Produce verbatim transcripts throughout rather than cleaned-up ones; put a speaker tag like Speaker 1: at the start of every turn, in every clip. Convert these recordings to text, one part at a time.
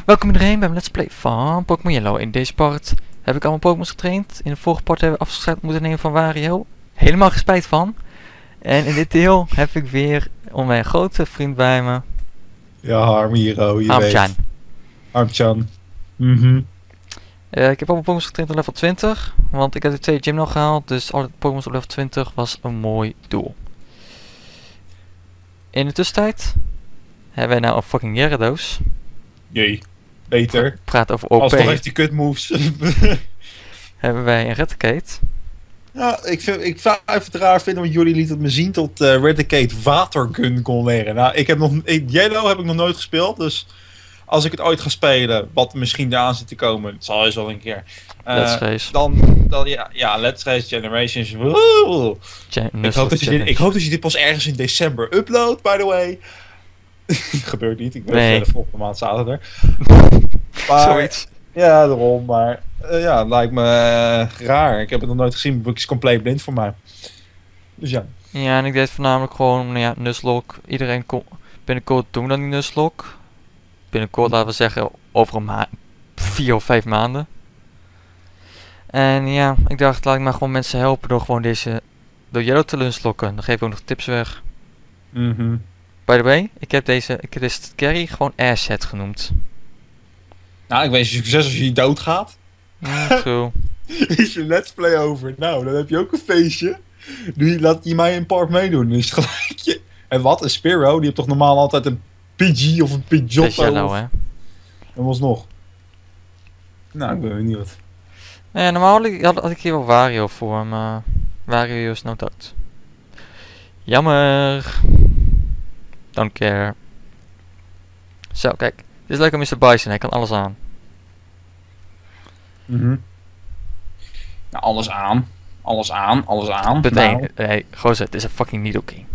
Speaker 1: Welkom iedereen bij mijn Let's Play van Pokémon Yellow. In deze part heb ik allemaal Pokémon getraind. In de vorige part hebben we afscheid moeten nemen van Wario. Helemaal geen spijt van. En in dit deel heb ik weer om mijn grote vriend bij me.
Speaker 2: Ja, Harmiro, je
Speaker 1: Armchan.
Speaker 2: weet. Armchan. Mhm.
Speaker 1: Uh, ik heb allemaal Pokémon getraind op level twintig. Want ik heb de twee gym nog gehaald. Dus alle Pokémon op level twintig was een mooi doel. In de tussentijd hebben wij nou een fucking Gyarados.
Speaker 2: Jee. Beter.
Speaker 1: Praat over O P.
Speaker 2: Als toch echt die kut moves.
Speaker 1: Hebben wij een Raticate.
Speaker 2: Ja, ik, vind, ik zou het raar vinden, want jullie lieten het me zien tot uh, Raticate watergun kon leren. Nou, ik heb nog, ik, Yellow heb ik nog nooit gespeeld, dus als ik het ooit ga spelen, wat misschien eraan zit te komen, het zal eens wel een keer. Uh,
Speaker 1: Let's Race.
Speaker 2: Dan, dan ja, ja, Let's Race Generations. Woe!
Speaker 1: Gen
Speaker 2: Ik hoop, dat je dit, ik hoop dat je dit pas ergens in december uploadt, by the way. Gebeurt niet, ik ben
Speaker 1: Nee.
Speaker 2: de volgende maand zaterdag. Maar,
Speaker 1: Zoiets.
Speaker 2: ja, daarom, maar uh, ja, het lijkt me uh, raar. Ik heb het nog nooit gezien, het is compleet blind voor mij. Dus ja.
Speaker 1: Ja, en ik deed voornamelijk gewoon, nou ja, Nuzlocke. Iedereen kon binnenkort doen dan die Nuzlocke. Binnenkort, laten we zeggen, over een maand, vier of vijf maanden. En ja, ik dacht, laat ik maar gewoon mensen helpen door gewoon deze, door Yellow te Nuzlocken. Dan geef ik ook nog tips weg.
Speaker 2: Mhm.
Speaker 1: By the way, ik heb deze, ik heb deze carry gewoon Airset genoemd.
Speaker 2: Nou, ik wens je succes als je doodgaat.
Speaker 1: Ja, true.
Speaker 2: Is je let's play over. Nou, dan heb je ook een feestje. Nu laat je mij een part meedoen. Dus gelijk je. En wat? Een Spearow? Die heeft toch normaal altijd een Pidgey of een
Speaker 1: Het is
Speaker 2: Pidgeotto?
Speaker 1: Yellow,
Speaker 2: Of...
Speaker 1: hè.
Speaker 2: En was nog. Nou, ik ben benieuwd.
Speaker 1: Ja, normaal had ik, had ik hier wel Wario voor, maar Wario is nou dood. Jammer. Don't care. Zo, kijk. Dit is leuk aan mister Bison, hij kan alles aan.
Speaker 2: Mhm. Nou, alles aan. Alles aan, alles aan.
Speaker 1: Punt
Speaker 2: Nou.
Speaker 1: één. Nee, gozer, het is een fucking Nidoking.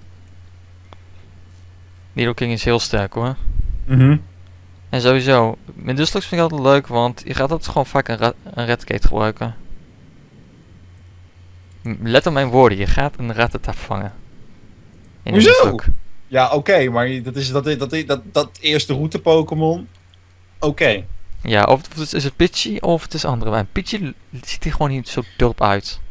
Speaker 1: Nidoking is heel sterk hoor.
Speaker 2: Mhm.
Speaker 1: En sowieso, met Nuzlocke vind ik altijd leuk, want je gaat altijd gewoon vaak een, ra een Raticate gebruiken. M- Let op mijn woorden, je gaat een Rattata vangen. In een
Speaker 2: Hoezo?
Speaker 1: Nuzlocke.
Speaker 2: Ja, oké, okay, maar dat is dat, dat, dat, dat, dat eerste route Pokémon. Oké. Okay.
Speaker 1: Ja, of het is, is het Pidgey of het is andere. Maar Pidgey ziet er gewoon niet zo dorp uit.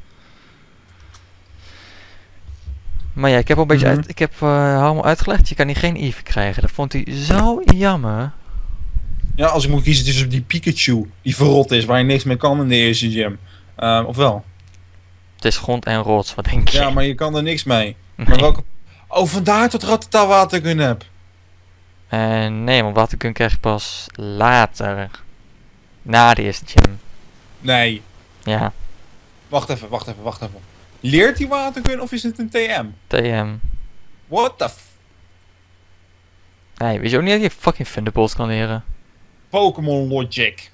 Speaker 1: Maar ja, ik heb al een beetje
Speaker 2: Mhm.
Speaker 1: uit, ik heb uh, allemaal uitgelegd. Je kan hier geen Eevee krijgen. Dat vond hij zo jammer.
Speaker 2: Ja, als ik moet kiezen tussen die Pikachu, die verrot is, waar je niks mee kan in de eerste gym. Uh, of wel?
Speaker 1: Het is grond en rots, wat denk je?
Speaker 2: Ja, maar je kan er niks mee.
Speaker 1: Nee.
Speaker 2: Maar welke... Oh, vandaar dat Rattata watergun heb.
Speaker 1: Uh, nee, want watergun krijg je pas later. Na de eerste gym.
Speaker 2: Nee.
Speaker 1: Ja,
Speaker 2: Wacht even, wacht even, wacht even. Leert die watergun of is het een T M?
Speaker 1: T M.
Speaker 2: What the f...
Speaker 1: Nee, weet je ook niet dat je fucking Thunderbolt kan leren?
Speaker 2: Pokémon Logic.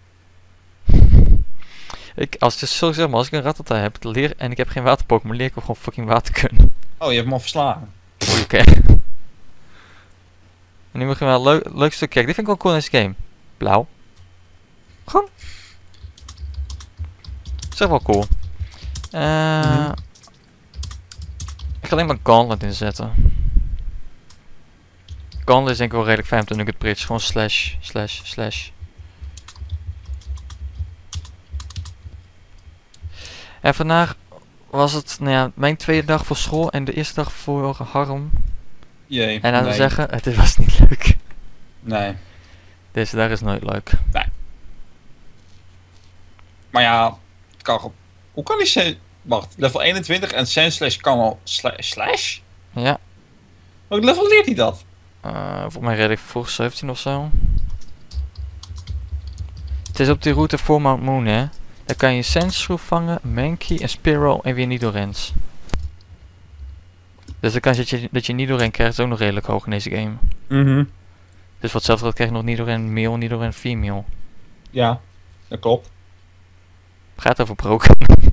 Speaker 1: Ik, als het zo zeg maar, als ik een Rattata heb leer, en ik heb geen water-Pokémon, leer ik hem gewoon fucking watergun.
Speaker 2: Oh, je hebt hem al verslagen.
Speaker 1: Oké. En nu moet je wel een leuk, leuk stuk kijken. Dit vind ik wel cool in deze game. Blauw. Gewoon. Is echt wel cool. Uh,
Speaker 2: Mhm.
Speaker 1: Ik ga alleen maar Gauntlet inzetten. Gauntlet is denk ik wel redelijk fijn om te Nugget Bridge. Gewoon slash, slash, slash. En vandaag was het, nou ja, mijn tweede dag voor school en de eerste dag voor Harm.
Speaker 2: Jee.
Speaker 1: En laten we
Speaker 2: nee.
Speaker 1: zeggen, het was niet leuk.
Speaker 2: Nee.
Speaker 1: Deze dag is nooit leuk.
Speaker 2: Maar ja, het kan gewoon... Hoe kan die sen... Wacht, level eenentwintig en Sandslash kan al... Sla slash?
Speaker 1: Ja.
Speaker 2: Welk level leert hij dat?
Speaker 1: Uh, voor mij red ik voor zeventien of zo. Het is op die route voor Mount Moon, hè. Dan kan je Sandshrew vangen, Mankey, en Spearow en weer Nidorans. Dus de kans dat je, dat je Nidoran krijgt is ook nog redelijk hoog in deze game.
Speaker 2: Mhm.
Speaker 1: Dus wat hetzelfde krijg je nog Nidoran male, Nidoran female.
Speaker 2: Ja, dat klopt.
Speaker 1: Gaat over broken.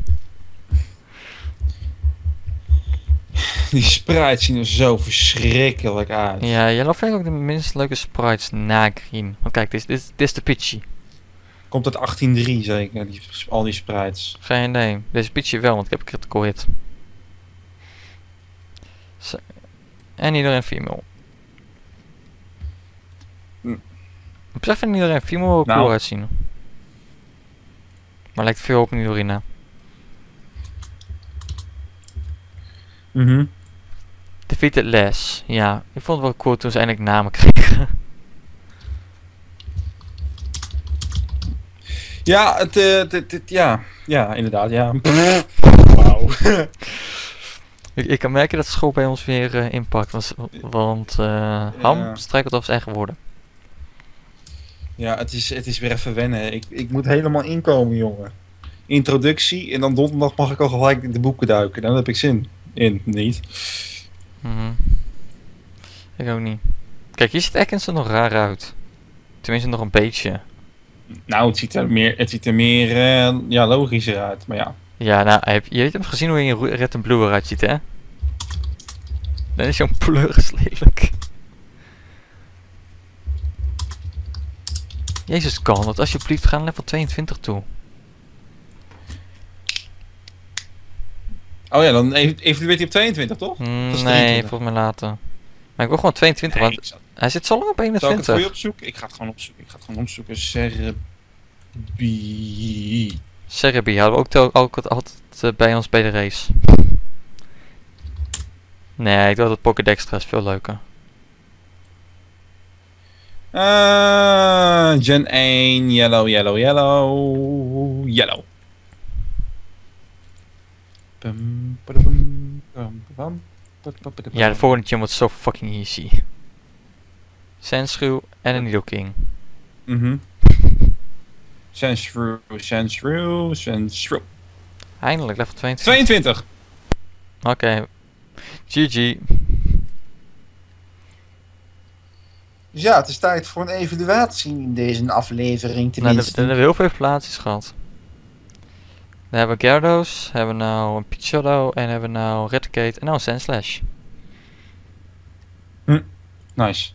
Speaker 2: Die sprites zien er zo verschrikkelijk uit.
Speaker 1: Ja, Yellow vind ik ook de minst leuke sprites na Green. Want kijk, dit is, dit is, dit is de Pidgey.
Speaker 2: Komt uit achttien drie zeker, die, al die sprites.
Speaker 1: Geen idee. Deze Pidgey wel, want ik heb een critical hit. Zo. En Nidoran female. Op zich vind ik iedereen vier wel cool
Speaker 2: Nou.
Speaker 1: uitzien. Maar lijkt veel op Nidorina.
Speaker 2: Mhm.
Speaker 1: Defeated Les. Ja, ik vond het wel cool toen ze eindelijk namen kregen.
Speaker 2: Ja, het, eh, het, het, het- ja, ja, inderdaad, ja. Wauw.
Speaker 1: ik, ik kan merken dat school bij ons weer uh, impact. Want, want uh, Ham
Speaker 2: Ja.
Speaker 1: strijkelt over zijn eigen woorden.
Speaker 2: Ja, het is, het is weer even wennen. Ik, ik moet helemaal inkomen, jongen. Introductie en dan donderdag mag ik al gelijk in de boeken duiken. Dan heb ik zin in, niet.
Speaker 1: Mm-hmm. Ik ook niet. Kijk, hier ziet Atkinson nog raar uit. Tenminste nog een beetje.
Speaker 2: Nou, het ziet er meer, het ziet er meer uh, ja, logischer uit, maar ja.
Speaker 1: Ja, nou, heb, je hebt hem gezien hoe je in Red and Blue eruit ziet, hè? Dan is zo'n pleuris lelijk. Jezus, kan dat alsjeblieft gaan level tweeëntwintig toe.
Speaker 2: Oh ja, dan evalueert hij op tweeëntwintig, toch?
Speaker 1: Mm,
Speaker 2: Dat is
Speaker 1: nee,
Speaker 2: drieëntwintig.
Speaker 1: volgens mij later. Maar ik wil gewoon tweeëntwintig,
Speaker 2: Nee,
Speaker 1: want
Speaker 2: ik zal,
Speaker 1: hij zit zo lang op
Speaker 2: zal ik het
Speaker 1: eenentwintig.
Speaker 2: voor je opzoeken? Ik ga het gewoon opzoeken. Ik ga het gewoon opzoeken. Cerebi.
Speaker 1: Cerebi hadden we ook tel- altijd, altijd uh, bij ons bij de race. Nee, ik dacht dat Pokédextra is veel leuker.
Speaker 2: Uh, Gen één, yellow, yellow, yellow, yellow. Pum, padum, pum, pum, padum.
Speaker 1: Ja, de volgende gym wordt zo fucking easy. Sandshrew en een Nidoking.
Speaker 2: Mhm. Sandshrew, Sandshrew, Sandshrew.
Speaker 1: Eindelijk, level tweeëntwintig.
Speaker 2: tweeëntwintig.
Speaker 1: Oké. Okay. G G.
Speaker 2: Dus ja, het is tijd voor een evaluatie in deze aflevering
Speaker 1: Nou,
Speaker 2: tenminste.
Speaker 1: dan hebben we heel veel evaluaties gehad. Dan hebben we Gyarados, hebben we nou een Pidgeotto en hebben we nou Raticate en nou een Sandslash.
Speaker 2: Hm. Nice.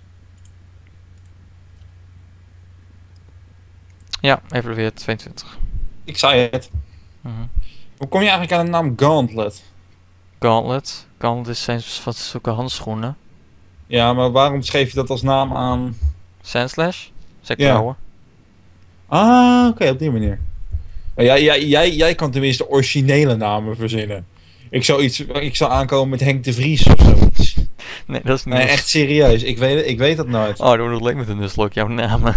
Speaker 1: Ja, evalueert tweeëntwintig.
Speaker 2: Ik zei het.
Speaker 1: Mm-hmm.
Speaker 2: Hoe kom je eigenlijk aan de naam Gauntlet?
Speaker 1: Gauntlet. Gauntlet zijn van zulke handschoenen.
Speaker 2: Ja, maar waarom schreef je dat als naam aan?
Speaker 1: Sandslash? Zeg
Speaker 2: Ja.
Speaker 1: trouwen.
Speaker 2: Ah, oké, okay, op die manier. Ja, jij, jij, jij, jij kan tenminste originele namen verzinnen. Ik zou, iets, ik zou aankomen met Henk de Vries of zoiets.
Speaker 1: Nee, dat is niet.
Speaker 2: Nee, echt serieus. Ik weet, ik weet dat nooit.
Speaker 1: Oh, dat wordt leuk met een Nuzlocke, jouw namen.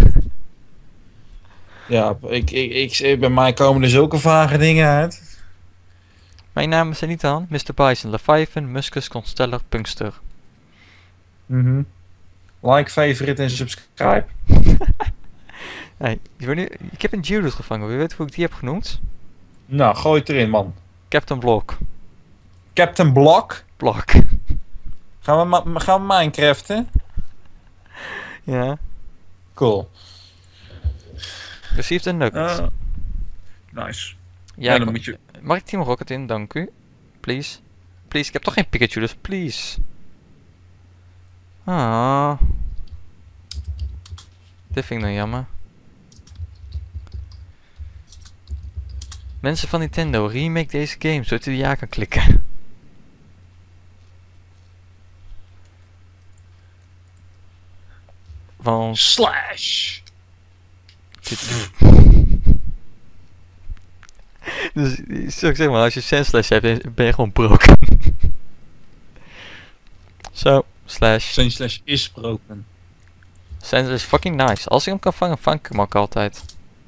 Speaker 2: Ja, ik, ik, ik, bij mij komen er zulke vage dingen uit.
Speaker 1: Mijn namen zijn niet aan. mister Bison, Leviathan, Muscus, Constellar, Punkster.
Speaker 2: Mhm. Like, favorite en subscribe.
Speaker 1: Hey, je weet niet, ik heb een Geodude gevangen. Wie weet hoe ik die heb genoemd?
Speaker 2: Nou, gooi het erin, man.
Speaker 1: Captain Block.
Speaker 2: Captain Block.
Speaker 1: Block.
Speaker 2: Gaan we, ma- gaan we Minecraften?
Speaker 1: Ja.
Speaker 2: Cool.
Speaker 1: Received een nugget.
Speaker 2: Uh, nice.
Speaker 1: ja,
Speaker 2: Ja, dan
Speaker 1: ik-
Speaker 2: moet je...
Speaker 1: mag ik Team Rocket in? Dank u. Please. Please, ik heb toch geen Pikachu, dus please. Ah. Dit vind ik nou jammer. Mensen van Nintendo, remake deze game, zodat u ja kan klikken. Want...
Speaker 2: Slash.
Speaker 1: Dus, zou ik zeg maar, als je Sandslash hebt, ben je gewoon broken. Zo, slash.
Speaker 2: Zijn slash is broken.
Speaker 1: Sandslash is fucking nice. Als ik hem kan vangen, vang ik hem ook altijd.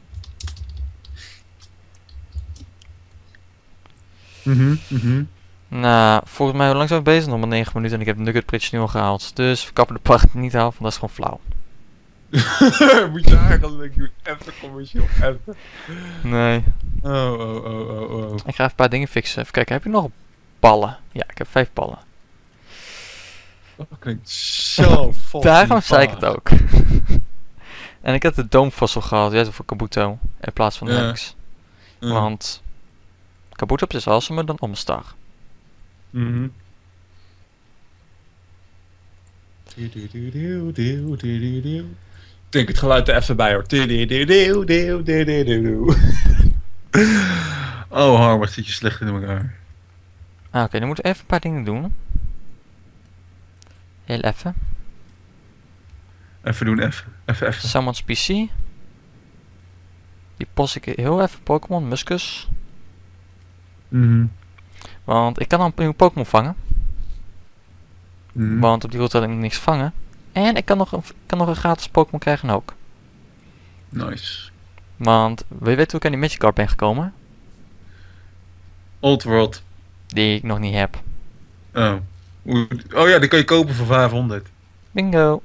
Speaker 2: Mhm, mhm.
Speaker 1: Nou, volgens mij, hoe lang zijn we bezig? Nog maar negen minuten en ik heb de Nugget Bridge nu al gehaald. Dus we kappen de part niet af, want dat is gewoon flauw.
Speaker 2: Moet je eigenlijk doen. Even commercieel. Even.
Speaker 1: Nee.
Speaker 2: Oh, oh, oh, oh, oh.
Speaker 1: Ik ga even een paar dingen fixen. Even kijken, heb je nog ballen? Ja, ik heb vijf ballen.
Speaker 2: Dat klinkt zo fucking
Speaker 1: Daarom zei ik
Speaker 2: vaag.
Speaker 1: het ook. En ik had de Doomfossil gehaald, ja, voor Kabuto. In plaats van
Speaker 2: Ja.
Speaker 1: X.
Speaker 2: Ja.
Speaker 1: Want Kabuto is awesomer dan Omstar.
Speaker 2: Mhm. Denk het geluid er even bij hoor. Oh, Harm, zit je slecht in elkaar.
Speaker 1: Ah, oké, dan moeten we even een paar dingen doen. Heel even.
Speaker 2: Even doen, even. Even, even.
Speaker 1: Someone's P C. Die post ik heel even Pokémon, Muskus.
Speaker 2: Mhm.
Speaker 1: Want ik kan al een nieuwe Pokémon vangen.
Speaker 2: Mhm.
Speaker 1: Want op die route had ik niks vangen. En ik kan nog een, kan nog een gratis Pokémon krijgen ook.
Speaker 2: Nice.
Speaker 1: Want, wil je weten hoe ik aan die Magikarp ben gekomen?
Speaker 2: Old World.
Speaker 1: Die ik nog niet heb.
Speaker 2: Oh. Hoe- Oh ja, die kan je kopen voor vijfhonderd.
Speaker 1: Bingo.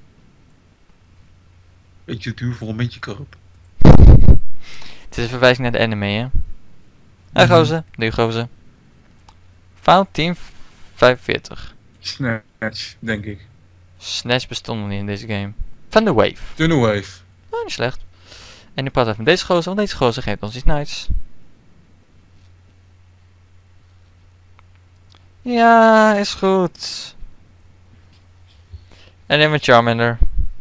Speaker 2: Beetje duur voor een beetje koop.
Speaker 1: Het is een verwijzing naar de anime, hè? Hé
Speaker 2: Mhm.
Speaker 1: gozer, nu gozer. Fout tien vijfenveertig.
Speaker 2: Snatch, denk ik.
Speaker 1: Snatch bestond nog niet in deze game. Van de Wave.
Speaker 2: Tunnel Wave.
Speaker 1: Nou, niet slecht. En nu praat even met deze gozer, want deze gozer geeft ons iets nice. Ja, is goed. En dan met Charmander.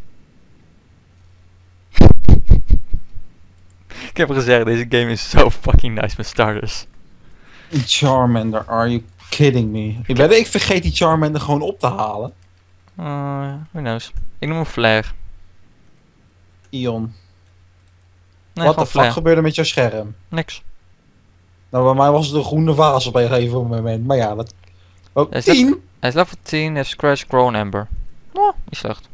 Speaker 1: Ik heb gezegd, deze game is zo fucking nice met starters.
Speaker 2: Charmander, are you kidding me? Ik, weet, ik vergeet die Charmander gewoon op te halen.
Speaker 1: Uh, who knows. Ik noem hem Flare.
Speaker 2: Ion.
Speaker 1: Nee,
Speaker 2: Wat
Speaker 1: gewoon
Speaker 2: de fuck
Speaker 1: Flare.
Speaker 2: gebeurde met jouw scherm?
Speaker 1: Niks.
Speaker 2: Nou, bij mij was het een groene vaas op een gegeven moment. Maar ja, dat... Oh,
Speaker 1: Is dat-
Speaker 2: tien?
Speaker 1: Hij is level tien, heeft Scratch, Crown, Ember. Oh, niet slecht.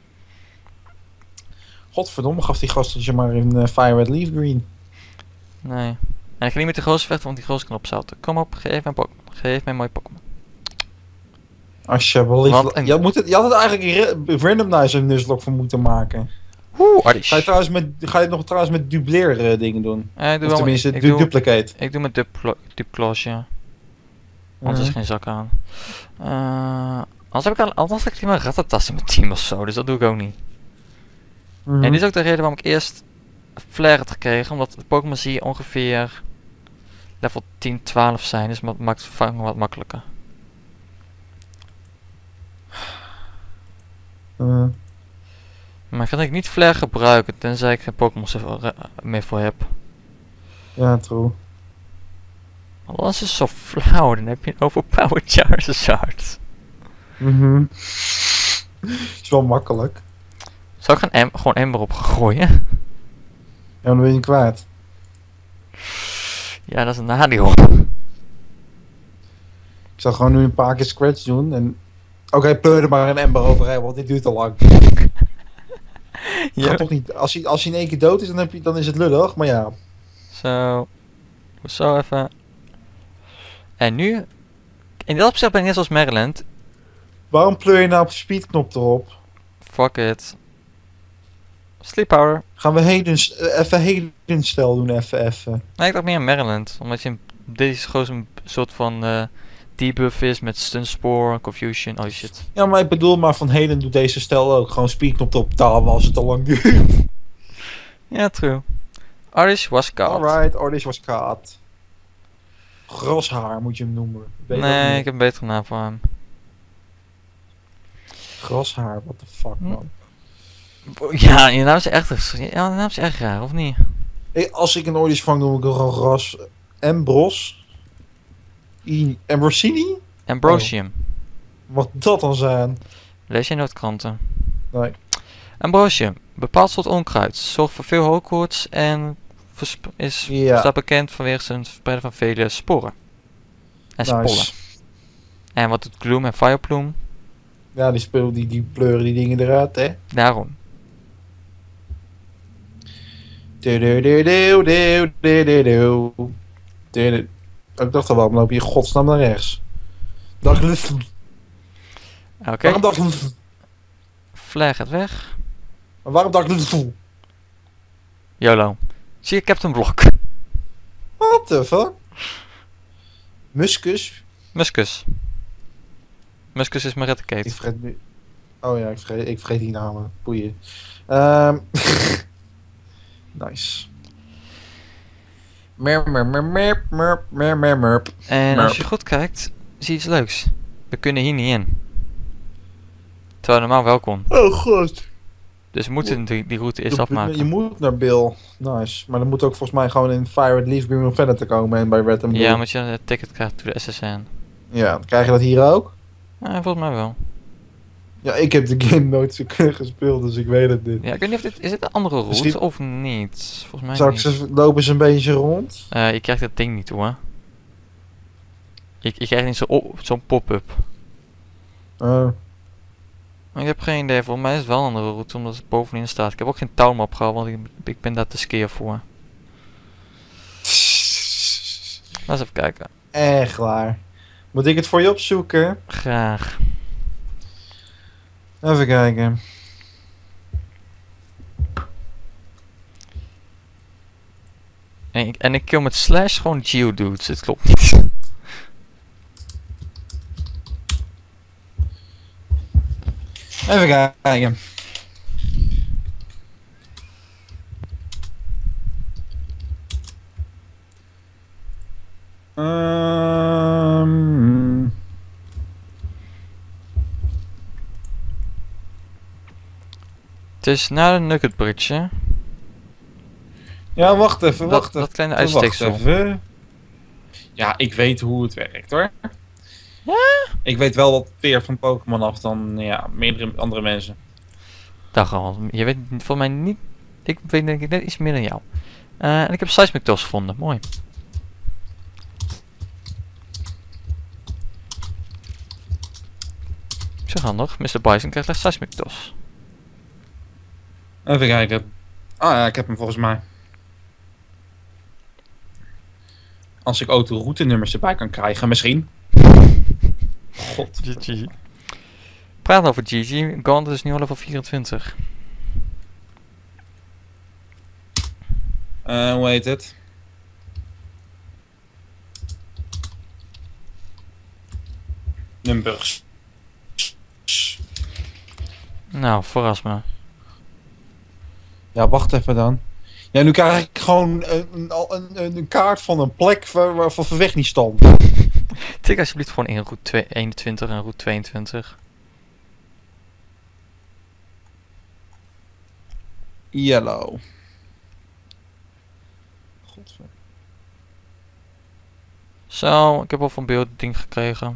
Speaker 2: Godverdomme, gaf die gast je maar in uh, Fire Red Leaf Green.
Speaker 1: Nee. En ik ga niet met de gozer vechten, want die gozer kan opzouten. Kom op, geef mij Pokémon. Geef mij een mooi Pokémon.
Speaker 2: Alsjeblieft.
Speaker 1: Wat een-
Speaker 2: Je had, moet het, je had het eigenlijk ra- randomizer Nuzlocke voor moeten maken.
Speaker 1: Oeh, Ardish.
Speaker 2: Ga je, trouwens met, ga je het nog trouwens met dubleer uh, dingen doen?
Speaker 1: Eh, ik doe
Speaker 2: Of
Speaker 1: wel,
Speaker 2: tenminste,
Speaker 1: ik,
Speaker 2: du-
Speaker 1: doe,
Speaker 2: duplicate.
Speaker 1: ik doe met Duplo- Dupclaws, ja. Anders is er geen zak aan. Uh, anders heb ik al, anders heb ik alleen maar Rattatas in mijn team of zo, dus dat doe ik ook niet.
Speaker 2: Mhm.
Speaker 1: En dit is ook de reden waarom ik eerst Flare had gekregen, omdat de Pokémon zie je ongeveer level tien, twaalf zijn, dus dat maakt het vangen wat makkelijker.
Speaker 2: Uh,
Speaker 1: Maar ik ga denk ik niet Flare gebruiken, tenzij ik geen Pokémon meer voor heb.
Speaker 2: ja, true.
Speaker 1: Want als is zo flauw, dan heb je een overpowered Charizard.
Speaker 2: Mhm. Is wel makkelijk.
Speaker 1: Zou ik een em gewoon Ember op gaan gooien?
Speaker 2: Ja, dan ben je niet kwijt.
Speaker 1: Ja, dat is een nadeel.
Speaker 2: Ik zal gewoon nu een paar keer scratch doen en... Oké, okay, pleur er maar een ember overheen, want dit duurt te lang.
Speaker 1: Ja.
Speaker 2: Gaat toch niet... Als hij, als hij in één keer dood is, dan, heb je, dan is het lullig, maar ja.
Speaker 1: Zo. Zo even. En nu... In dat opzicht ben ik net zoals Maryland.
Speaker 2: Waarom pleur je nou op de speedknop erop?
Speaker 1: Fuck it. Sleep Power.
Speaker 2: Gaan we heden, uh, even heden stel doen, even, even.
Speaker 1: Nee, ik dacht meer aan Maryland. Omdat je een- deze gewoon een soort van uh, debuff is met Stun Spore, Confusion, oh shit.
Speaker 2: Ja, maar ik bedoel maar van heden doet deze stel ook. Gewoon speedknop erop betalen als het te lang duurt.
Speaker 1: Ja, true. Arish was caught.
Speaker 2: Alright, oh, this was caught. Grashaar moet je hem noemen. Weet je
Speaker 1: Nee,
Speaker 2: ook
Speaker 1: ik
Speaker 2: niet.
Speaker 1: heb een betere naam voor hem.
Speaker 2: Grashaar, what the fuck,
Speaker 1: Hm.
Speaker 2: man.
Speaker 1: Ja, je naam is echt, ja, de naam is echt raar, of niet?
Speaker 2: Hey, als ik een Ordis vang, noem ik hem gewoon Gras... Embros? I... Ambrosini?
Speaker 1: Ambrosium.
Speaker 2: Wat dat dan zijn?
Speaker 1: Lees je noodkranten.
Speaker 2: Nee.
Speaker 1: Ambrosium. Bepaald soort onkruid. Zorgt voor veel hoogkoorts en versp- is
Speaker 2: Ja.
Speaker 1: staat bekend vanwege zijn verspreiden van vele sporen. En spollen.
Speaker 2: Nice.
Speaker 1: En wat doet Gloom en Fireplume?
Speaker 2: Ja, die spelen die, die pleuren die dingen eruit, hè?
Speaker 1: Daarom.
Speaker 2: Ik dacht al, waarom loop je in godsnaam naar rechts? Dag.
Speaker 1: Oké.
Speaker 2: Waarom dag?
Speaker 1: Flare gaat weg.
Speaker 2: Waarom dag?
Speaker 1: YOLO. Zie je Captain Block.
Speaker 2: What the fuck? Muskus?
Speaker 1: Muskus. Muskus is mijn
Speaker 2: Ik
Speaker 1: Raticate.
Speaker 2: vergeet nu... Oh ja, ik vergeet, ik vergeet die namen. Boeien. Ehm nice. Merp, merp, merp, merp, merp, merp, merp, merp.
Speaker 1: En
Speaker 2: Merp.
Speaker 1: als je goed kijkt, zie je iets leuks. We kunnen hier niet in. Terwijl normaal wel kon.
Speaker 2: Oh god.
Speaker 1: Dus we moeten die, die route eerst
Speaker 2: Je-
Speaker 1: afmaken.
Speaker 2: Je moet naar Bill. Nice. Maar dan moet ook volgens mij gewoon in Fire Red Leaf Green om verder te komen en bij Red and Blue.
Speaker 1: Ja, omdat je een ticket krijgt to de S S N.
Speaker 2: Ja, dan krijg je dat hier ook.
Speaker 1: Ja, volgens mij wel.
Speaker 2: Ja, ik heb de game nooit zo gespeeld, dus ik weet het niet.
Speaker 1: Ja, ik weet niet of dit... Is dit een andere route
Speaker 2: Misschien-
Speaker 1: of niet? Volgens mij
Speaker 2: Zou ik
Speaker 1: niet.
Speaker 2: ze, lopen ze een beetje rond?
Speaker 1: Eh, je krijgt dat ding niet hoor. Ik, ik krijg niet zo'n op- zo'n pop-up.
Speaker 2: Oh.
Speaker 1: Ik heb geen idee, volgens mij is het wel een andere route omdat het bovenin staat. Ik heb ook geen touwmap gehad, want ik, ik ben daar te skeer voor. Laat eens even kijken.
Speaker 2: Echt waar. Moet ik het voor je opzoeken?
Speaker 1: Graag.
Speaker 2: Even kijken.
Speaker 1: En ik, en ik kill met slash gewoon geodudes, het klopt niet.
Speaker 2: Even kijken. Ehm.
Speaker 1: Het is naar de Nugget Bridge, hè?
Speaker 2: Ja, wacht even,
Speaker 1: Dat,
Speaker 2: wacht
Speaker 1: dat
Speaker 2: even.
Speaker 1: kleine
Speaker 2: Wacht
Speaker 1: uitsteeksel.
Speaker 2: even. Ja, ik weet hoe het werkt hoor.
Speaker 1: Ja?
Speaker 2: Ik weet wel wat meer van Pokémon af dan ja, meerdere andere mensen.
Speaker 1: Dag al. Je weet voor mij niet... Ik weet denk ik net iets meer dan jou. Eh, en ik heb Seismic Toss gevonden. Mooi. Zeg handig. mister Bison krijgt gleich Seismic Toss.
Speaker 2: Even kijken. Ah ja, ik heb hem volgens mij. Als ik autoroutenummers erbij kan krijgen, misschien. God.
Speaker 1: G G. Praat over G G. Gauntlet is nu al level vierentwintig.
Speaker 2: Eh, hoe heet het? Numbers.
Speaker 1: Nou, verras me.
Speaker 2: Ja, wacht even dan. Ja, nu krijg ik gewoon een, een, een, een kaart van een plek waar, waar Van Weg niet stond.
Speaker 1: Tik alsjeblieft gewoon in route eenentwintig en route tweeëntwintig.
Speaker 2: Yellow. Godver.
Speaker 1: Zo, ik heb al van beeld het ding gekregen.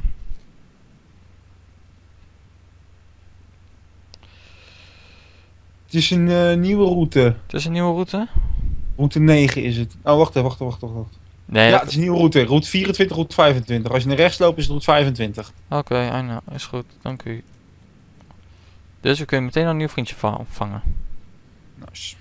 Speaker 2: Het is een eh, nieuwe route.
Speaker 1: Het is een nieuwe route?
Speaker 2: Route negen is het. Oh, wacht even, wacht even, wacht even. wacht.
Speaker 1: Nee,
Speaker 2: Ja,
Speaker 1: dat-
Speaker 2: het is een nieuwe route. Route vierentwintig, route vijfentwintig. Als je naar rechts loopt is het route vijfentwintig.
Speaker 1: Oké, I know. Is goed. Dank u. Dus we kunnen meteen een nieuw vriendje va- opvangen.
Speaker 2: Nice.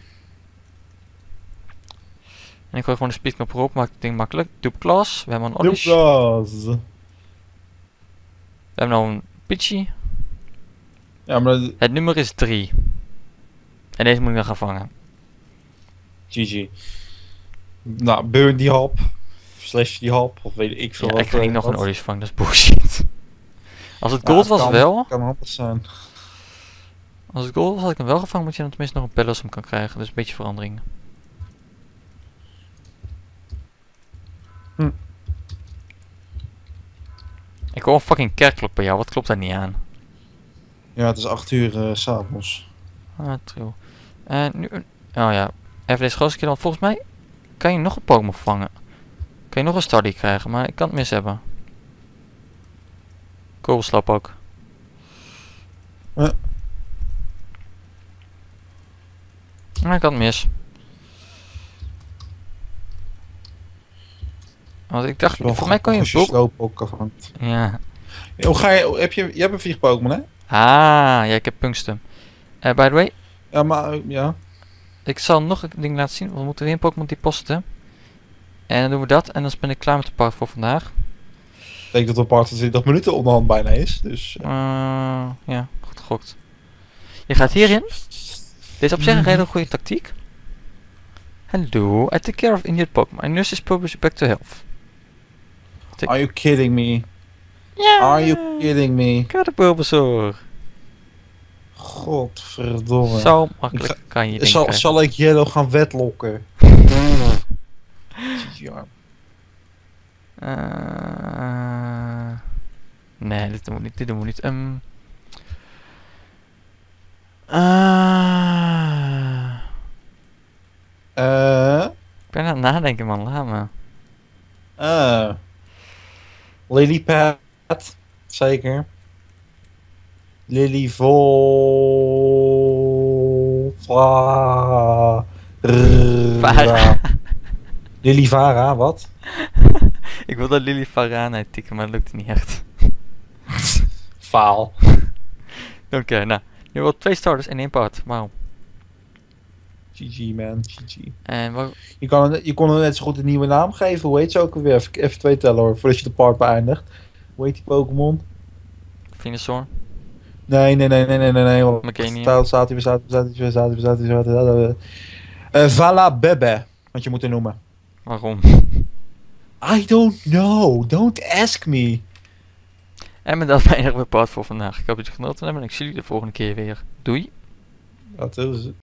Speaker 1: En ik gooi gewoon de speedknop erop, maakt het ding makkelijk. Duplas, we hebben een Oddish. We
Speaker 2: Duplas.
Speaker 1: hebben nou een Pidgey.
Speaker 2: Ja, maar dat-
Speaker 1: Het nummer is drie. En deze moet ik dan gaan vangen.
Speaker 2: G G. Nou, burn die hap. Slash die hap. Of weet ik veel
Speaker 1: Ja,
Speaker 2: wat.
Speaker 1: ik ga niet
Speaker 2: eh,
Speaker 1: nog een
Speaker 2: wat.
Speaker 1: Oddish vangen, dat is bullshit. Als het
Speaker 2: Ja,
Speaker 1: gold was
Speaker 2: kan-
Speaker 1: wel,
Speaker 2: Kan handig zijn.
Speaker 1: als het gold was had ik hem wel gevangen, moet je dan tenminste nog een Bellosum kan krijgen. Dus een beetje verandering.
Speaker 2: Hm.
Speaker 1: Ik hoor een fucking kerkklok bij jou, wat klopt daar niet aan?
Speaker 2: Ja, het is acht uur uh, s'avonds.
Speaker 1: Ah, true. En nu... een- Oh ja, even deze grootste keer, want volgens mij kan je nog een Pokémon vangen. Kan je nog een Stardy krijgen, maar ik kan het mis hebben. Kogelslap ook.
Speaker 2: Eh.
Speaker 1: Maar ik kan het mis. Want ik dacht, voor mij kan je een
Speaker 2: Als je
Speaker 1: bulk...
Speaker 2: sloop ook afhangt.
Speaker 1: Ja.
Speaker 2: Hoe ga je, heb je, je hebt een vlieg-Pokémon, hè?
Speaker 1: Ah, ja, ik heb Punkstum. Eh, by the way,
Speaker 2: Ja, maar, uh, ja.
Speaker 1: ik zal nog een ding laten zien. We moeten weer een Pokémon depositen. En dan doen we dat. En dan ben ik klaar met de park voor vandaag.
Speaker 2: Ik denk dat het een paar twintig minuten onderhand bijna is, dus...
Speaker 1: Uh, ja, goed gegokt. Je gaat hierin. Dit is op zich een hele goede tactiek. Hello, I take care of injured Pokémon. I nurse this Pokémon back to health.
Speaker 2: Are you kidding me?
Speaker 1: Ja!
Speaker 2: Are you kidding me?
Speaker 1: Ik had een Bulbasaur.
Speaker 2: Godverdomme.
Speaker 1: Zo makkelijk
Speaker 2: Ik
Speaker 1: kan je dingen
Speaker 2: Zal,
Speaker 1: krijgen.
Speaker 2: zal ik Yellow gaan wetlokken? Ja.
Speaker 1: Uh, nee, dit doen we niet. Dit doen we niet. Um, uh,
Speaker 2: Eh...
Speaker 1: ik ben aan het nadenken, man. Laat me.
Speaker 2: eh Lilypad. Zeker. Lily Vol... Va...
Speaker 1: Vara.
Speaker 2: Lily Vara, wat?
Speaker 1: Ik wilde Lily Varaan uittikken, maar dat lukte niet echt.
Speaker 2: Faal.
Speaker 1: Oké, nou. Nu wel twee starters en één part. Wauw.
Speaker 2: G G man, G G.
Speaker 1: En waar...
Speaker 2: Je, kan, je kon er net zo goed een nieuwe naam geven. Hoe heet ze ook alweer? Even, even twee tellen hoor, voordat je de part beëindigt. Hoe heet die Pokémon?
Speaker 1: Venusaur?
Speaker 2: Nee, nee, nee, nee, nee, nee, nee.
Speaker 1: Meganium?
Speaker 2: Staat, staat hier, staat hier, staat hier, staat hier, staat hier, staat hier, staat hier. Eh, Vala Bebe, wat je moet noemen.
Speaker 1: Waarom?
Speaker 2: I don't know, don't ask me.
Speaker 1: En met dat eindigen we part voor vandaag. Ik hoop dat je genoten hebben en ik zie jullie de volgende keer weer. Doei!
Speaker 2: Dat is het.